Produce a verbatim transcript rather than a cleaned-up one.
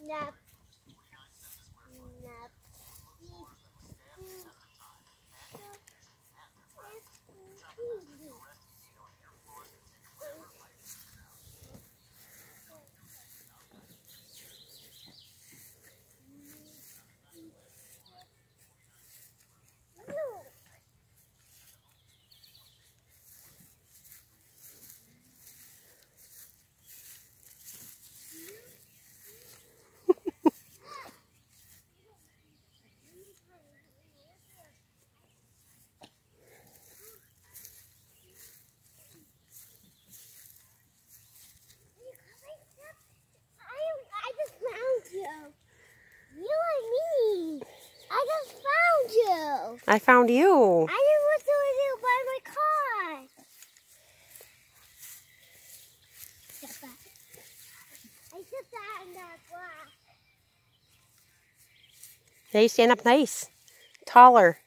Nap. Nap. I found you. I didn't want to do by my car. I sit that in that glass. Hey, stand up nice. Taller.